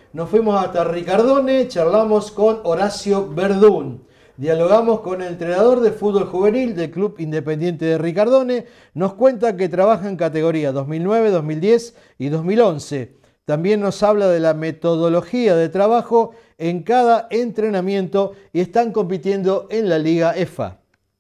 Nos fuimos hasta Ricardone, charlamos con Horacio Verdún. Dialogamos con el entrenador de fútbol juvenil del Club Independiente de Ricardone. Nos cuenta que trabaja en categoría 2009, 2010 y 2011. También nos habla de la metodología de trabajo en cada entrenamiento y están compitiendo en la Liga EFA.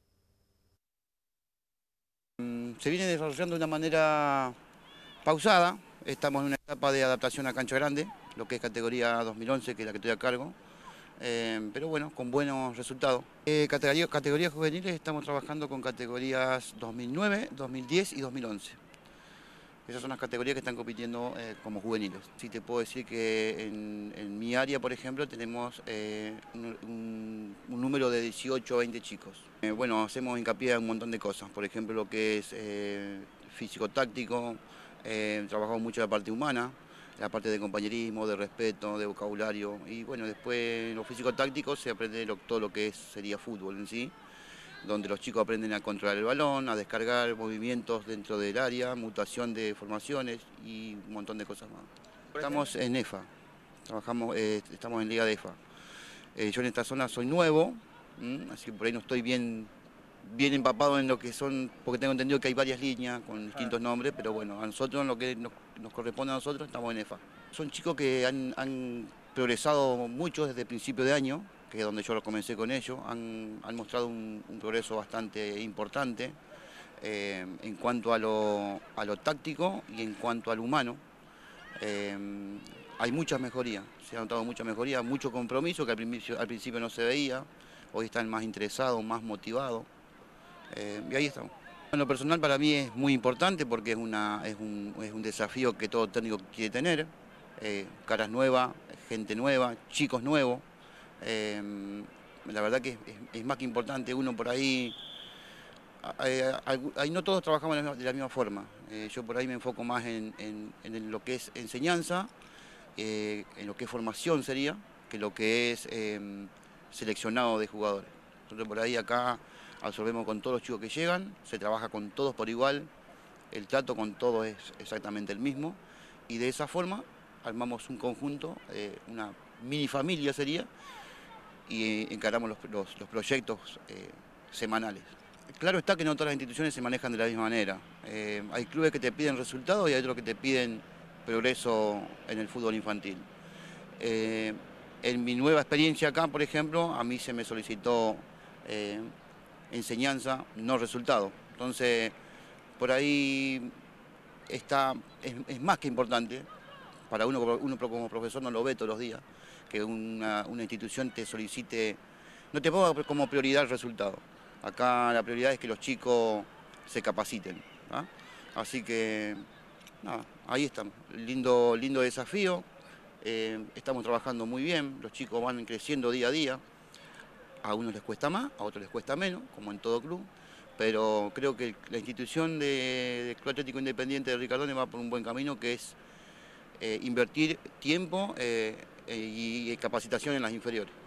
Se viene desarrollando de una manera pausada. Estamos en una etapa de adaptación a cancha grande, lo que es categoría 2011, que es la que estoy a cargo. Pero bueno, con buenos resultados. Categorías juveniles estamos trabajando con categorías 2009, 2010 y 2011. Esas son las categorías que están compitiendo como juveniles. Sí te puedo decir que en mi área, por ejemplo, tenemos un número de 18 o 20 chicos. Bueno, hacemos hincapié en un montón de cosas. Por ejemplo, lo que es físico-táctico, trabajamos mucho la parte humana, la parte de compañerismo, de respeto, de vocabulario. Y bueno, después en lo físico-táctico se aprende todo lo que sería fútbol en sí, donde los chicos aprenden a controlar el balón, a descargar movimientos dentro del área, mutación de formaciones y un montón de cosas más. Estamos en EFA, estamos en Liga de EFA. Yo en esta zona soy nuevo, así que por ahí no estoy bien empapado en lo que son, porque tengo entendido que hay varias líneas con distintos nombres, pero bueno, a nosotros, lo que nos corresponde a nosotros, estamos en EFA. Son chicos que han progresado mucho desde el principio de año, que es donde yo comencé con ellos, han mostrado un progreso bastante importante en cuanto a lo táctico y en cuanto al humano. Eh, Hay muchas mejorías, se ha notado mucha mejoría, mucho compromiso que al principio no se veía, hoy están más interesados, más motivados, y ahí estamos. En lo personal para mí es muy importante porque es un desafío que todo técnico quiere tener, caras nuevas, gente nueva, chicos nuevos. Eh, la verdad que es más que importante. Uno por ahí, no todos trabajamos de la misma forma. Yo por ahí me enfoco más en lo que es enseñanza, en lo que es formación sería, que lo que es seleccionado de jugadores. Entonces por ahí acá absorbemos con todos los chicos que llegan, se trabaja con todos por igual, el trato con todos es exactamente el mismo, y de esa forma armamos un conjunto, una mini familia sería, y encaramos los proyectos semanales. Claro está que no todas las instituciones se manejan de la misma manera. Hay clubes que te piden resultados y hay otros que te piden progreso en el fútbol infantil. En mi nueva experiencia acá, por ejemplo, a mí se me solicitó enseñanza, no resultado. Entonces, por ahí es más que importante, para uno como profesor no lo ve todos los días, que una institución te solicite, no te ponga como prioridad el resultado. Acá la prioridad es que los chicos se capaciten, ¿ah? Así que, nada, ahí estamos. Lindo desafío. Estamos trabajando muy bien, los chicos van creciendo día a día. A unos les cuesta más, a otros les cuesta menos, como en todo club. Pero creo que la institución de Club Atlético Independiente de Ricardone va por un buen camino, que es invertir tiempo y capacitación en las inferiores.